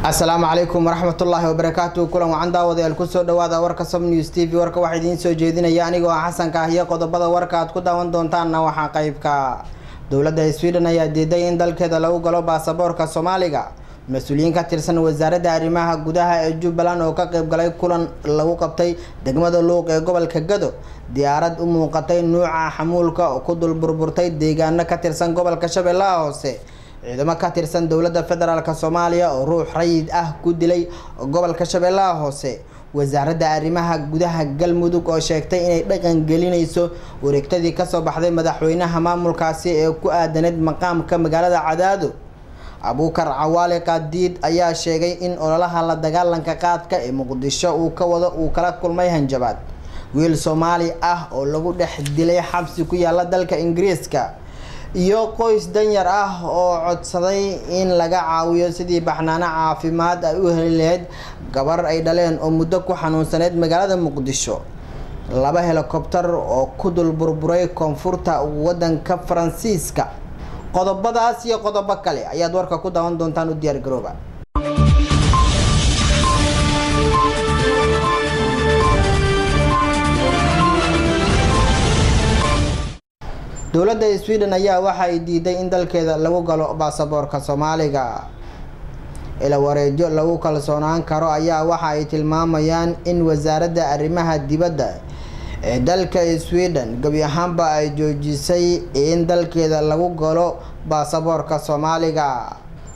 السلام عليكم ورحمة الله وبركاته. كلنا وعند وضع الكسر دواء ورك سم نيوز تي في ورك واحدين سوجيدين يعني جو حسن كهية قد بدأ وركات كده وندون تانا وحقيب كا دولة السويدن يا ديدين دل كده لو قالوا باسبور كصوماليا مسؤولين كتيرسن وزارة دارمها جودها الجبلان وكقب قلي كلن لو قبتي دقمة اللوق قبل كجدو ديارات قطعي نوع حمولك وكد البربرتي ديجان كتيرسن قبل كشب الله هسه عندما كتيرسن دولة الفدرال كصوماليا وروح ريد كودلي قبل كشب الله هسه وزارة دارمها جودها قلمدوك وشاكتي إن دقن قلينيسو وركتدي كسب بحذي مدحوينها مامل كاسي كؤدند مقام كمجالة عدادو أبوكر عوالي قديد أيها شيء إن أولها لا دجالن كقاد كمقدشة وكوضة وكلا كل ما يهنجبات ويل سومالي أو لو ده حدلي حبس كوي على دلك إنجليز كا يو قويس دنير أو عد صدي إن لقى عاوية سدي بحنانا عافيمات أوه الهد قبر أي دلين أو مدك وحنون سند مجالة مقدشة لبه هليكوبتر أو كدل بربري كونفورتا ودن كفرانسيسكا qodobadaas iyo qodobo kale ayaad warka ku daawan doontaan u diyaar garooba dowladda Sweden ayaa waxa ay diiday in dalkeeda lagu galo baasaboorka Soomaaliga ila wareejo lagu kalsoonaan karo ayaa waxa ay tilmaamayaan in wasaaradda arrimaha dibadda dalka Sweden gabi ahaanba ay joojisay in dalkeeda lagu galo baasaboorka Soomaaliga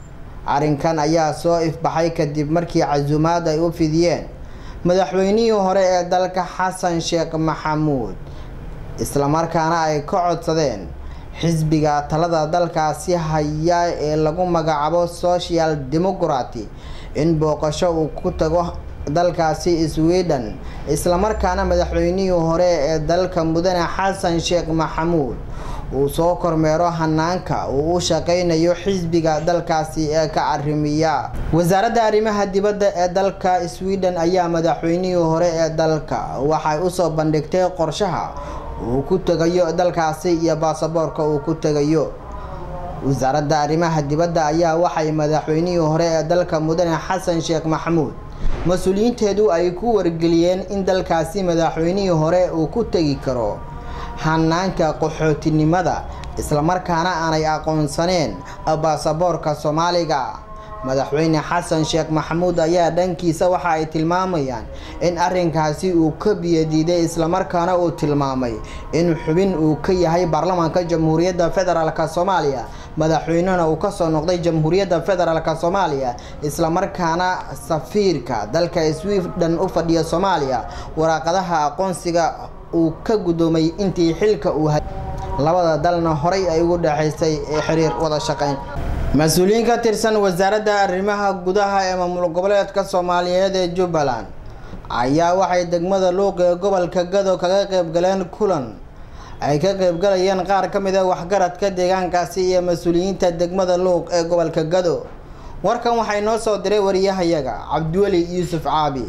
arinkan ayaa soo ifbaxay kadib markii casuumaad ay u fidiyeen madaxweynihii hore ee dalka Xasan Sheekh Maxamuud isla markaana ay ka codsadeen xisbiga talada dalkaasi haya ee lagu magacaabo Social Democracy in booqasho uu ku tago dalkaasi Sweden isla markaana madaxweynihii hore ee dalka mudane Xasan Sheekh Maxamuud uu soo kormeero hanaanka uu u shaqeynayo xisbiga dalkaasi ee ka arrimiya wasaaradda arrimaha dibadda ee dalka Sweden ayaa madaxweynihii hore ee dalka waxay u soo bandhigtay qorshaha uu ku tagayo dalkaasi iyo baasaboorka uu ku tagayo wasaaradda arrimaha dibadda ayaa waxay madaxweynihii hore ee dalka mudane Xasan Sheekh Maxamuud mas'uuliyiinteedu ay ku wargeliyeen in dalkaasi madaxweynihii hore uu ku tagi karo hanaanka qaxootinimada isla markaana aanay aqoonsaneen baasaboorka Soomaaliga madaxweyne Xasan Sheekh Maxamuud ayaa dhankiisa waxa ay tilmaamayaan in arrinkaasi uu ka biyadiiday isla markaana uu tilmaamay in xubin uu ka yahay baarlamaanka Jamhuuriyadda Federaalka Soomaaliya madaxweynena uu ka soo noqday Jamhuuriyadda Federaalka Soomaaliya isla markaana safiirka dalka Sweden u fadhiya Soomaaliya waraaqadaha aqoonsiga uu ka gudoomay intii xilka uu labada dalna horay ay ugu dhaxaysay xiriir wada shaqeyn mas'uuliyiin ka tirsan wasaaradda arrimaha gudaha ee maamul goboleedka Soomaaliyeed ee Jubbaland ayaa waxay degmada Luuq ee gobolka Gado kaga qayb galeen kulan ay ka qayb galayeen qaar ka mid ah waxgaradka deegaankaasi iyo mas'uuliyiinta degmada Luuq ee gobolka Gado warkan waxay noo soo diray wariyahayaga Cabdiwali Yuusuf Caabi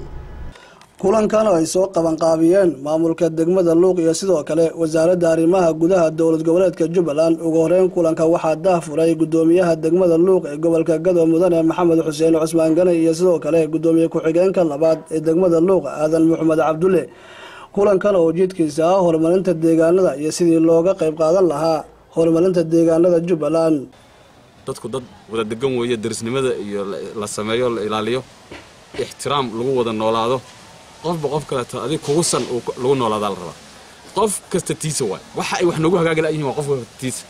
kulankan ay soo qaban qaabiyeen maamulka degmada Luuq iyo sidoo kale wasaaradda arrimaha gudaha dowlad goboleedka Jubbaland ugu horeen kulanka waxaa daafuray gudoomiyaha degmada Luuq ee gobolka Gado mudane Maxamed Xuseen Cusmaan Gane iyo sidoo kale gudoomiye ku-xigeenka labaad ee degmada Luuq Aadan Maxamed Cabdulle kulankan oo ujeedkiisa ah horumarinta deegaanada iyo sidii looga qayb qaadan lahaa horumarinta deegaanada Jubbaland dadku dad wada degan weeye darisnimada iyo la sameeyo la ilaaliyo ixtiraam lagu wada noolaado qofba qof kale taadi kugu san lagu noolaada la raba qof kasta tiisa waay waxa ay wax nagu hagaagala yihiin waa qof tiisa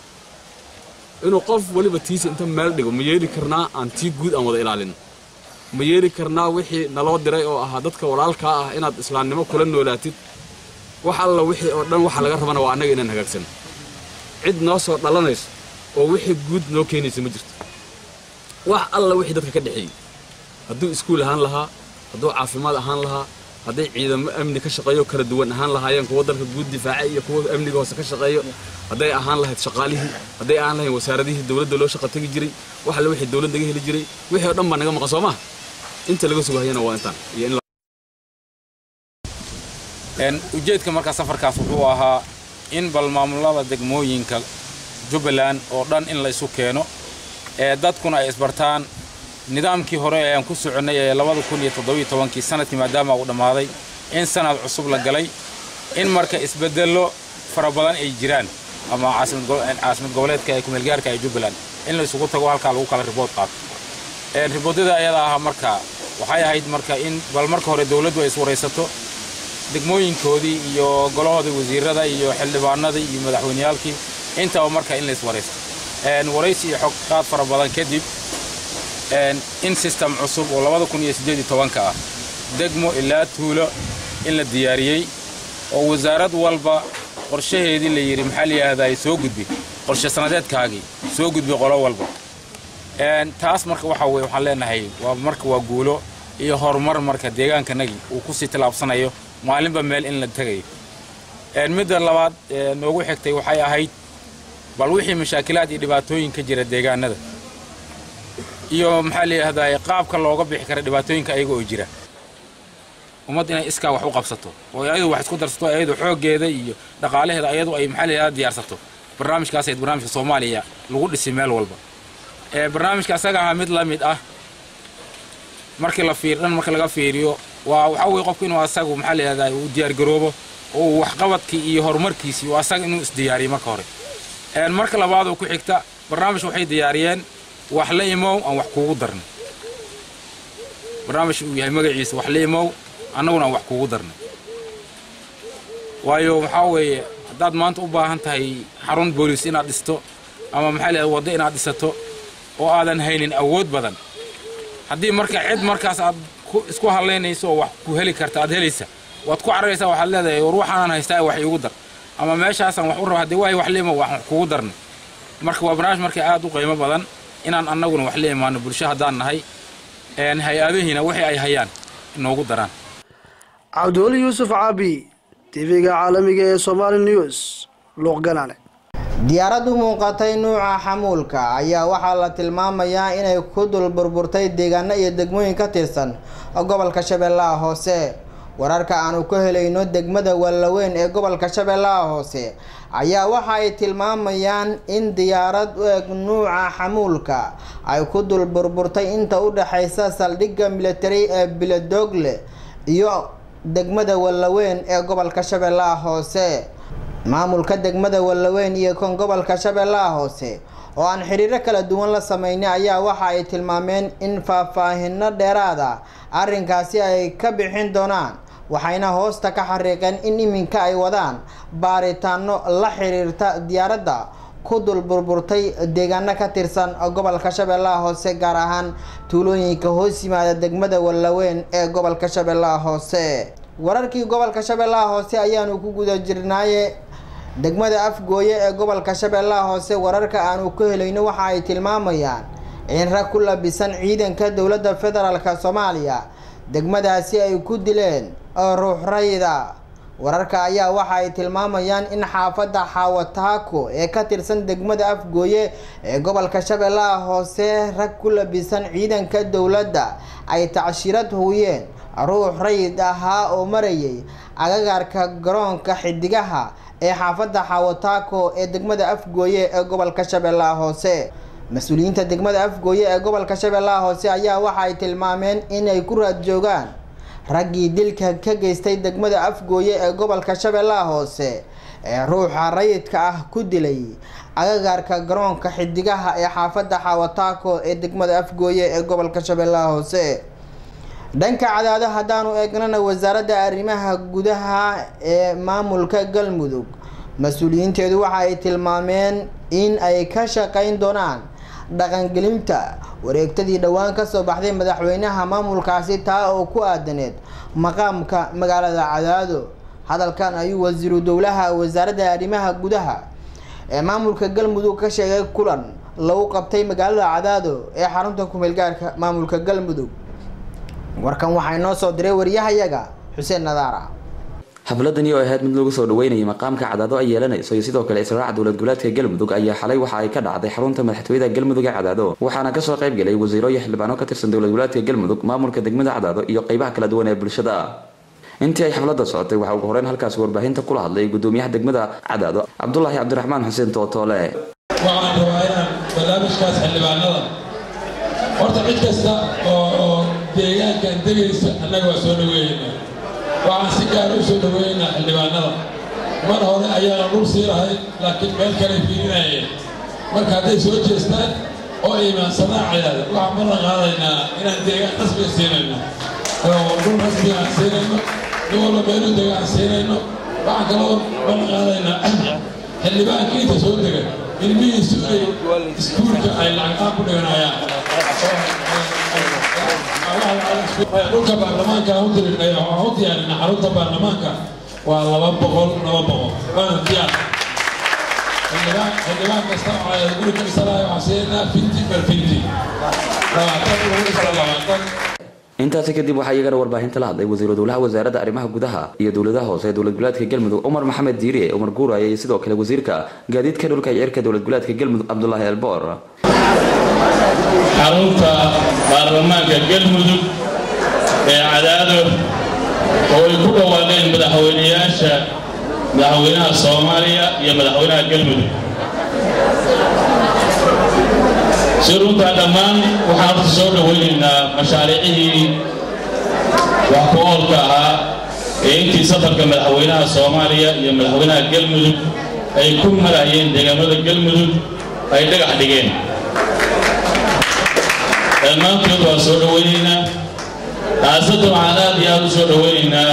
inuu qof waliba tiisa inta meel dhigo ma yeeli karnaa aan tii guud aan wada ilaalin ma yeeli karnaa wixii naloo diray oo ahaa dadka walaalka ah inaad islaamnimo kula noolaatid wax alla wixii oo dhan waxa laga rabana waa anaga inaan hagaagsan cid noo soo dhalanayso oo wixii guud noo keenaysa ma jirto wax alla wixii dadka ka dhaxeeyay hadduu iskuul ahaan lahaa hadduu caafimaad ahaan lahaa hadday ciidamo amni ka shaqeeyo kala duwan ahaan lahaayeen kuwa dalka guud difaaca iyo kuwa amniga hoose ka shaqeeyo hadday ahaan lahayd shaqaalihii hadday ahaan lahayn wasaaradihii dawladda loo shaqo tagi jiray wax la wixii dawladda laga heli jiray wixii oo dhan baa naga maqan Soomaa inta laga sugayana waa intaan iyo in ujeedka marka safarkaas wuxuu ahaa in bal maamulada degmooyinka Jubbaland oo dhan in la isu keeno dadkuna ay isbartaan nidaamkii hore ee aan ku soconay ee 2017 sanadkii maadaama uu dhamaaday in sanad cusub la galay in marka isbedelo fara badan ay jiraan ama caasimad goboleedka ee kumeel gaarka ee Jubbaland in la isugu tago halka lagu kala report qaato riboodada ayada ah marka waxay ahayd marka in bal marka hore dawladdu ay iswareysato degmooyinkoodii iyo golahooda wasiirada iyo xildhibaanada iyo madaxweyneyaalkii inta marka in la iswareysto wareysi iyo xog qaad fara badan kadib in system cusub oo 2018 ah degmo ilaa tuulo in la diyaariyay oo wasaarad walba qorshaheedii la yiri maxaa la yiraahdaa soo gudbi qorshe sanadeedkaagii soo gudbi qolo walba taas marka waxa weey waxaan leenahay waa guulo iyo horumar marka deegaankanaga uu ku sii talaabsanayo maalinba meel in la tagayo midda labaad noogu xigtay waxay ahayd bal wixii mashaakilaad iyo dhibaatooyin ka jira deegaanada iyo maxaa la yiraahdaa qaabka looga bixi karo dhibaatooyinka ayaga oo jira umad inay iska wax u qabsato oo ayadu wax isku darsato ayadu xoogeeda iyo dhaqaalaheeda ayadu ay maxaa la yiraahdaa diyaarsato barnaamijkaas ee barnaamijka Soomaaliya lagu dhisay meel walba barnaamijka asaga ah mid la mid ah markii laga fiiriyo waxa weey qofku inuu asagu maxaa la yiraahdaa uu diyaar garoobo oo wax qabadkii iyo horumarkiisii oo asaga inuu isdiyaariyo marka hore marka labaad oo ku xigta barnaamij waxay diyaariyeen wax la imow aan wax kuugu darno barnaamij uu yahay magaciisa wax la imow annaguna wax kuugu darno waayo waxa weeye hadaad maanta u baahan tahay xarun booliis inaad dhisto ama maxaa la yiraahdaa wada inaad dhisato oo aadan haynin awood badan haddii marka cid markaas aad isku haleynayso wax ku heli karta aad helaysa waad ku cararaysaa waxaad leedahay ruuxaan haystaa wax iigu dar ama meeshaasan wax u rabo haddii wax leemo wax kuugu darno marka waa barnaamij marka aad u qiimo badan inaan annaguna wax leeyaano bulshada hadaan nahay hay-adahina wixii ay hayaan inoogu daraan Cabdul Yusuf Abi TV-ga caalamiga ee Somali News Luqganaane diyaarad u muuqatay nooca xamuulka ayaa waxaa la tilmaamayaa inay ku dul burburtay deegaano iyo degmooyin ka tirsan gobolka Shabeellaha Hoose wararka aanu ku helayno degmada Wallaweyn ee gobolka Shabeellaha Hoose ayaa waxa ay tilmaamayaan in diyaarad u eg nooca xamuulka ay ku dul burburtay inta u dhaxaysa saldhigga military ee Biladogle iyo degmada Wallaweyn ee gobolka Shabeellaha Hoose maamulka degmada Wallaweyn iyo kan gobolka Shabeellaha Hoose oo aan xiriir kala duwan la sameeyay ayaa waxa ay tilmaameen in faahfaahinno dheeraad ah arrinkaasi ay ka bixin doonaan waxayna hoosta ka xariiqeen in iminka ay wadaan baaritaano la xiriirta diyaaradda ku dul burburtay deegaano ka tirsan gobolka Shabeellaha Hoose gaar ahaan tuulooyinka hoos yimaada degmada Wallaweyn ee gobolka Shabeellaha Hoose wararkii gobolka Shabeellaha Hoose ayaanu ku guda jirnaaye degmada Afgooye ee gobolka Shabeellaha Hoose wararka aanu ku helayno waxa ay tilmaamayaan in rag ku labisan ciidanka dawladda federaalka Soomaaliya degmadaasi ay ku dileen ruux rayida wararka ayaa waxa ay tilmaamayaan in xaafadda Xawataako ee ka tirsan degmada Afgooye ee gobolka Shabeellaha Hoose rag ku labisan ciidanka dawladda ay tacshirad hooyeen ruux rayid ahaa oo marayay agagaarka garoonka xidigaha ee xaafadda Xawataako ee degmada Afgooye ee gobolka Shabeellaha Hoose mas'uuliyiinta degmada Afgooye ee gobolka Shabeellaha Hoose ayaa waxa ay tilmaameen in ay ku raad joogaan raggii dilka ka geystay degmada Afgooye ee gobolka Shabeellaha Hoose ee ruuxa rayidka ah ku dilay agagaarka garoonka xidigaha ee xaafadda Xawataako ee degmada Afgooye ee gobolka Shabeellaha Hoose dhanka cadaada hadaanu eegnana wasaaradda arrimaha gudaha ee maamulka Galmudug mas'uuliyiinteedu waxa ay tilmaameen in ay ka shaqeyn doonaan dhaqangelinta wareegtadii dhawaan ka soo baxday madaxweynaha maamulkaasi taa oo ku aadaneed maqaamka magaalada Cadaado hadalkan ayuu wasiiru dawlaha wasaaradda arrimaha gudaha ee maamulka Galmudug ka sheegay kulan lagu qabtay magaalada Cadaado ee xarunta ku meel gaarka maamulka Galmudug warkan waxay noo soo diray wariyahayaga Xuseen Nadaara xafladani oo ahayd mid lagu soo dhaweynayay maqaamka Cadaado ay yeelanayso iyo sidoo kale israaca dawlad goboleedka Galmudug ayaa xalay waxa ay ka dhacday xarunta madaxtooyada Galmudug ee Cadaado waxaana ka soo qayb galay wasiiro iyo xildhibaano ka tirsan dawlad goboleedka Galmudug maamulka degmada Cadaado iyo qaybaha kala duwan ee bulshada intii ay xafladda socotay waxa ugu horeen halkaas warbaahinta kula hadlay gudoomiyaha degmada Cadaado Cabdullaahi Cabdiraxmaan Xuseen Tootole waxaan rabaa inaan barnaamijkaas xildhibaanada horta cid kasta oo deegaankan degaysa annaga waa soo dhaweeynaa waxaan si gaar u soo dhaweeynaa xildhibaanada mar hore ayaana dhul sii lahayd laakiin meel kale fiirinayeen marka hadday soo jeestaan oo imaansadaan cadaada waxaan marna qaadaynaa inaan deegaan rasmi siinayno oo dhul rasmi aan siinayno nin walba meeluu dega aan siinayno waxaan kaloo marna qaadaynaa xildhibaanka inta soo dega ilmihiisu ay iskuulka ay lacag ku dhiganayaan dhulka baarlamaanka u diyaarinaa xarunta baarlamaanka waa 200 waana diyaar xildhibaan kasta oo guri ka dhisanayo waxaan siinaa 50 intaasi kadib waxaa iyagana warbaahinta la hadlay wasiiru dowlaha wasaaradda arrimaha gudaha iyo dowladaha hoose ee dowlad goboleedka galmudug Umar Maxamed Diire Umar Guuraye iyo sidoo kale wasiirka gaadiidka dhulka iyo cirka dowlad goboleedka galmudug Abdullaahi Elboor xarunta baarlamaanka galmudug ee cadaado oo ay ku dhawaaqeen madaxweynaha Soomaaliya iyo madaxweynaha galmudug سيرونتا دمان وحارت سود ويننا مشاريعه وحقولك إنتي سفر كمدحوينها الصومالية يا مدحوينها الجلمدود أي كل ملايين دجامد الجلمدود أي دجح دجين المنطقة وسود ويننا أصدق معنا ديال سود ويننا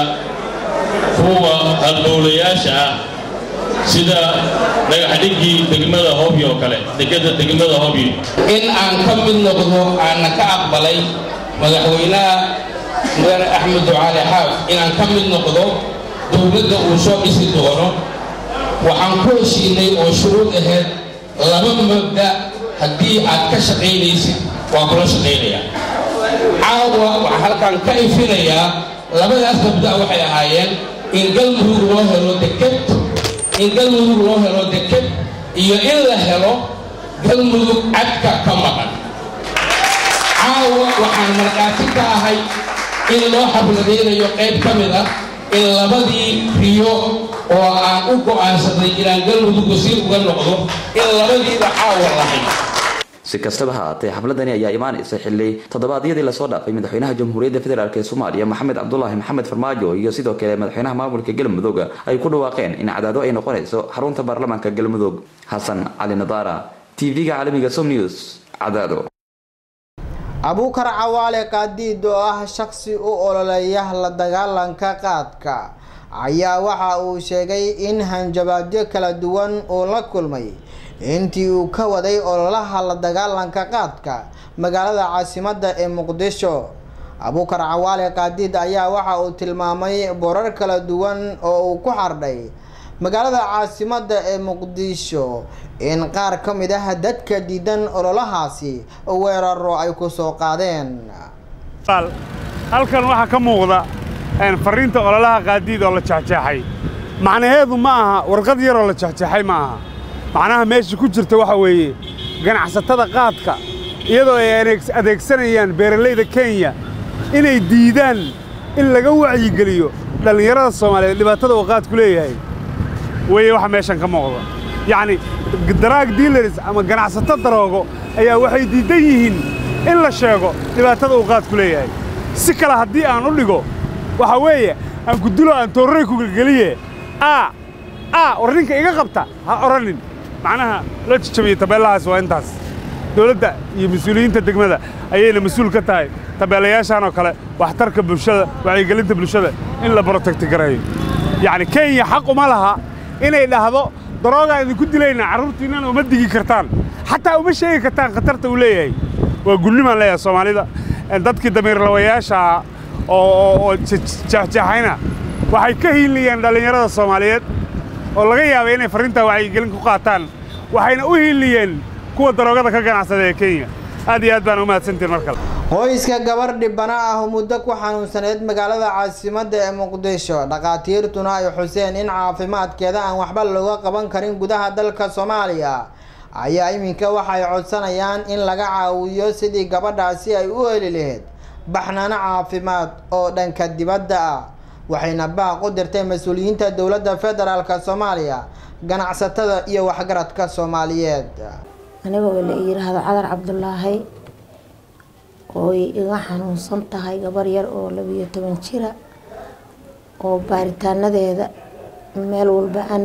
هو الدولياشة sida dhagaxdhigi degmada Hoobiyo kale degmada Hoobiyo in aan ka mid noqdo aan ka aqbalay madaxweynaha Mudane Axmed Ducaale Xaaf in aan ka mid noqdo dowladda uu soo dhisi doono waxaan ku heshiinay oo shuruud ahayd laba mabda haddii aad ka shaqaynaysid waa kula shaqaynaya caawa waxaan halkan ka ifinayaa labadaas mabda waxay ahaayeen in galmudug loo helo deked in galmudug loo helo deked iyo in la helo galmudug cadka ka maqan caawa waxaan markaati ka ahay in loo xabladeynayo qayb ka mid ah in labadii riyo oo aan u go'aansaday inaan galmudug wasiir uga noqdo in labadiiba caawa lahayn si kastaba ha ahaatee xafladani ayaa imaanaysa xilli toddobaadyadii lasoo dhaafay madaxweynaha jamhuuriyadda federaalk ee Soomaaliya Maxamed Cabdullaahi Maxamed Farmaajo iyo sidoo kale madaxweynaha maamulka Galmudug ay ku dhawaaqeen in cadaado ay noqonayso xarunta baarlamaanka Galmudug Xasan Cali Nadaara TV-ga caalamiga Som News cadaado Abuukar Cawaale Qaadiid oo ah shakhsi u ololeeya la dagaalanka qaadka ayaa waxa uu sheegay in hanjabaadyo kala duwan oo la kulmay intii uu ka waday ololaha la dagaalanka qaadka magaalada caasimadda ee Muqdisho. Abuukar Cawaale Qaadiid ayaa waxa uu tilmaamay borar kala duwan oo uu ku xardhay magaalada caasimadda ee Muqdisho in qaar ka mid ah dadka diidan ololahaasi weeraro ay ku soo qaadeen. halkan waxa ka muuqda fariinta ololaha Qaadiid oo la jeexjeexay macnaheedu ma aha warqad yar oo la jeexjeexay ma aha macnaha meesha ku jirta waxa weeye ganacsatada qaadka iyadoo ay adeegsanayaan beeralayda Kenya inay diidaan in laga wacyi geliyo dhalinyarada Soomaaliyeed dhibaatada uu qaadku leeyahay way waxa meeshan ka muuqda yani drug dealers ama ganacsatada daroogo ayaa waxay diidan yihiin in la sheego dhibaatada uu qaadku leeyahay si kala hadii aan u dhigo waxa weeye aan ku dilo aan toorey ku geliye warninka iga qabta ha oranin macnaha la jabiyay tabeelahaas waa intaas dawladda iyo mas'uuliyiinta degmada ayayna mas'uul ka tahay tabeelayaashan oo kale waxtarka bulshada wacyigelinta bulshada in la protect gareeyo yani Kenya xaq uma laha inay dhahdo darooga idinku dilayna carruurtiina uma digi kartaan xataa uma sheegi kartaan khatarta uu leeyahay waa gulnimo leeyahay Soomaalida dadkii dameer lawayaasha oo jaxjaxayna waxay ka hiiliyeen dhalinyarada Soomaaliyeed oo laga yaabay inay fariinta wacyigelin ku qaataan waxayna u hiiliyeen kuwa daroogada ka ganacsada ee Kenya aad iyo aad baan u mahadsantiin markale qoyska gabar dhibana ah muddo ku xanuunsaneed magaalada caasimadda ee Muqdisho dhaqaatiirtuna ay xuseen in caafimaadkeeda aan waxba looga qaban karin gudaha dalka Soomaaliya ayaa iminka waxay codsanayaan in laga caawiyo sidii gabadhaasi ay u heli lahayd baxnaan caafimaad oo dhanka dibadda ah waxayna baaq u dirtay mas'uuliyiinta dawladda federaalka Soomaaliya ganacsatada iyo waxgaradka Soomaaliyeed aniga oo la yiraahdo Cadar Cabdullaahi oo iga xanuunsan tahay gabar yar oo 12 jira oo baaritaanadeeda meel walba aan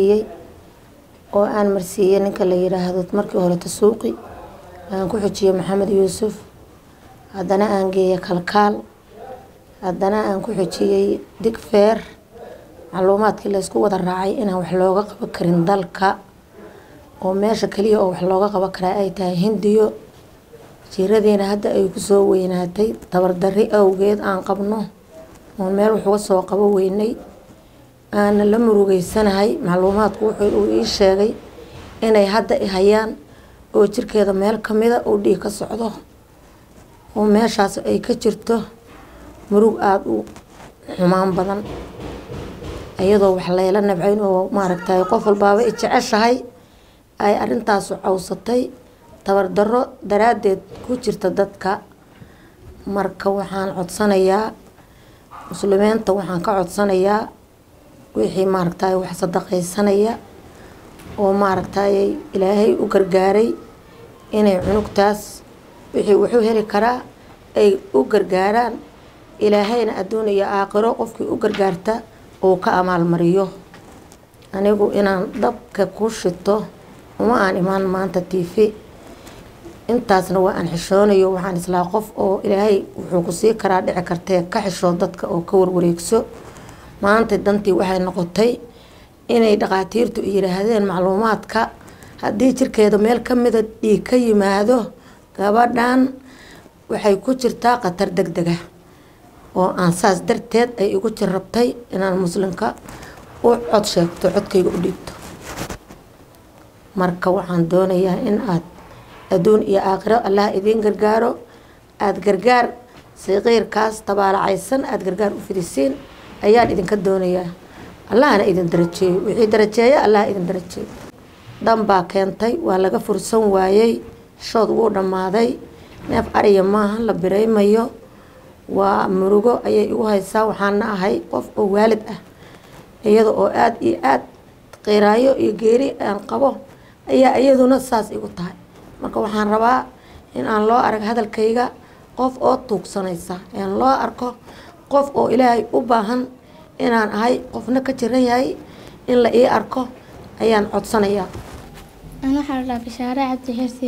marsiiyay ninka la yiraahdo markii hore Tasuuqi aan ku xijiyay Maxamed Yuusuf haddana aan geeyay Kalkaal haddana aan ku xijiyay Digfeer macluumaadkii la isku wada raacay inaan wax looga qaban karin dalka oo meesha kaliya oo wax looga qaban karaa ay tahay Hindiyo jiradina hadda ay ku soo weynaatay tabardarri awgeed aan qabno oo meel wax uga soo qabo weynay aan la murugeysanahay macluumaadku wuxuu ii sheegay inay hadda hayaan oo jirkeeda meel kamida oo dhiig ka socdo oo meeshaas ay ka jirto murug aad u xumaan badan ayadoo wax leela nabcayn oo maaragtay qof walbaaba ay jeceshahay ay arintaas u cawsatay tabardarro daraadeed ku jirta dadka marka waxaan codsanayaa muslimiinta waxaan ka codsanayaa wixii maaragtay wax sadaqaysanaya oo maaragtay Ilaahay u gargaaray inay cunugtaas wixii wuxuu heli karaa ay u gargaaraan Ilaahayna adduun iyo aakhiro qofkii u gargaarta oo ka amaal mariyo anigu inaan dabka ku shito uma aan imaan maanta TV intaasna waa aan xishoonayo waxaan islaa qof oo Ilaahay wuxuu ku sii karaa dhici kartee ka xishoo dadka oo ka warwareegso maanta dantii waxay noqotay inay dhaqaatiirtu yiraahdeen macluumaadka haddii jirkeeda meel kamida dhiig ka yimaado gabadhan waxay ku jirtaa qatar degdeg ah oo aan saas darteed ay igu jirrabtay inaan muslimka u cod sheegto codkayga u dhiibto marka waxaan doonayaa in aad adduun iyo aakhiro Allah idin gargaaro aad gargaar siqiirkaas tabaalacaysan aad gargaar u fidisiin ayaan idinka doonayaa Allahna idin darajeeyo wixii darajeeyo Allah idin darajeeyo dambaa keentay waa laga fursan waayay shood wuu dhamaaday neef ariya maahan la biraymayo waa murugo ayay igu haysaa waxaana ahay qof oo waalid ah iyada oo aad iyo aad qeyraayo iyo geeri aan qabo ayaa iyaduna saas igu tahay marka waxaan rabaa in aan loo arag hadalkayga qof oo tuugsanaysa in loo arko qof oo Ilaahay u baahan inaan ahay qofna ka jiran yahay in la ii arko ayaan codsanayaa أنا حرلا بشارع عبد حرسي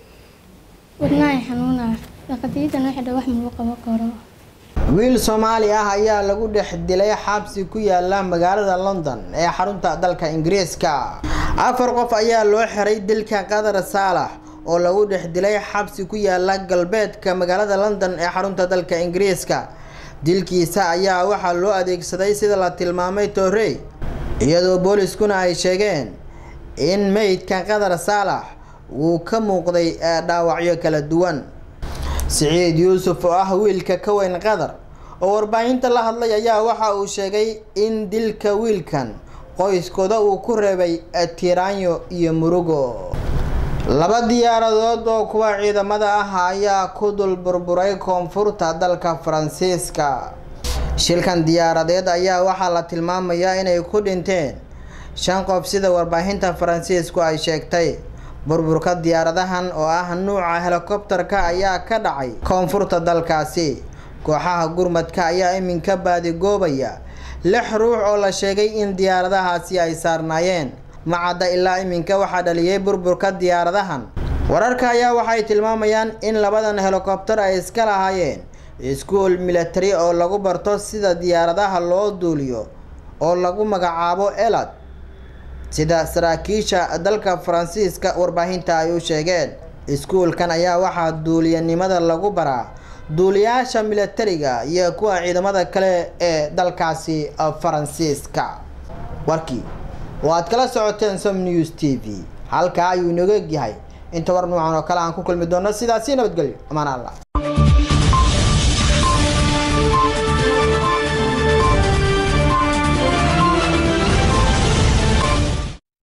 wadnaay xanuuna laqadiidana waxa wax ma qabo karo wiil Soomaali ah ayaa lagu dhex dilay xabsi ku yaala magaalada London ee xarunta dalka Ingiriiska afar qof ayaa loo xiray dilka Qadar Saalax oo lagu dhex dilay xabsi ku yaala galbeedka magaalada London ee xarunta dalka Ingiriiska dilkiisa ayaa waxa loo adeegsaday sida la tilmaamay Torrey iyadoo booliskuna ay sheegeen in meydka Qadar Saalax uu ka muuqday dhaawacyo kala duwan Saciid Yuusuf oo ah wiilka ka weyn Qadar oo warbaahinta la hadlay ayaa waxa uu sheegay in dilka wiilkan qoyskooda uu ku reebay tiraanyo iyo murugo laba diyaaradood oo kuwa ciidamada ah ayaa ku dul burburay koonfurta dalka Faransiiska shilkan diyaaradeed ayaa waxa la tilmaamayaa inay ku dhinteen 5 qof sida warbaahinta Faransiisku ay sheegtay burburka diyaaradahan oo ah nooca helicopterka ayaa ka dhacay koonfurta dalkaasi kooxaha gurmadka ayaa iminka baadi goobaya 6 ruux oo la sheegay in diyaaradahaasi ay saarnaayeen macada ilaa iminka waxa dhaliyay burburka diyaaradahan wararka ayaa waxay tilmaamayaan in labadan helicopter ay iska lahaayeen iskuul military oo lagu barto sida diyaaradaha loo duuliyo oo lagu magacaabo Elad sida saraakiisha dalka Faransiiska warbaahinta ay u sheegeen iskuulkan ayaa waxa duuliyanimada lagu baraa duuliyaasha militariga iyo kuwa ciidamada kale ee dalkaasi Faransiiska warkii waad kala socoteen Som News TV halka ayuu inaga yahay inta war noocan oo kale aan ku kulmi doono sidaas nabadgelyo amaan Allah